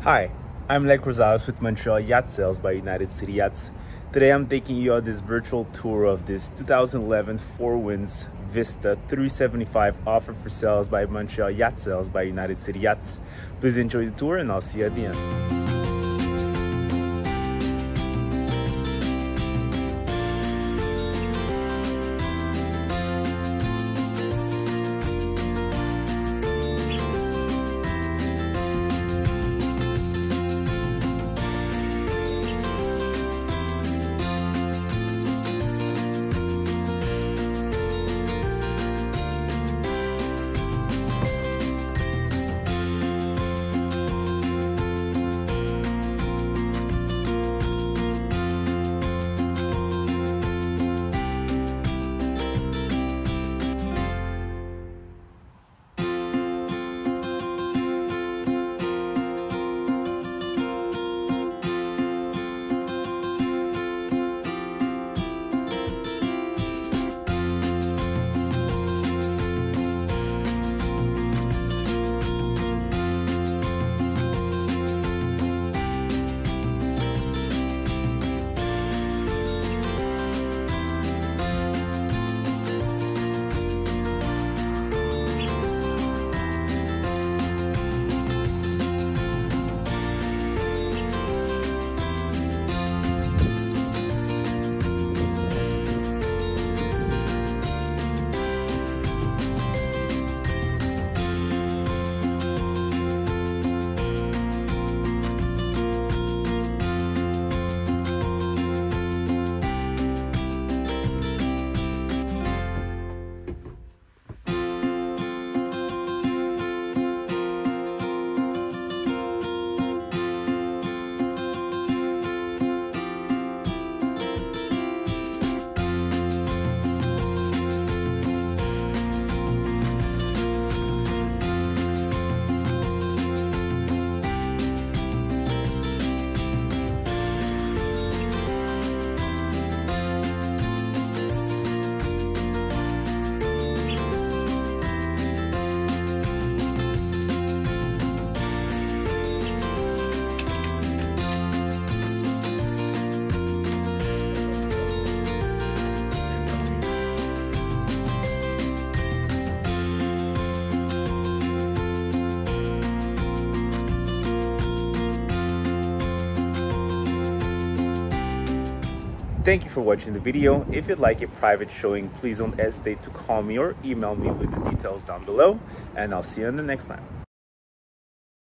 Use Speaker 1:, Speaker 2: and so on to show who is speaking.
Speaker 1: Hi, I'm Lek Rosales with Montreal Yacht Sales by United City Yachts. Today I'm taking you on this virtual tour of this 2011 Fouw Winns Vista 375 offered for sales by Montreal Yacht Sales by United City Yachts. Please enjoy the tour and I'll see you at the end. Thank you for watching the video. If you'd like a private showing, please don't hesitate to call me or email me with the details down below, and I'll see you in the next time.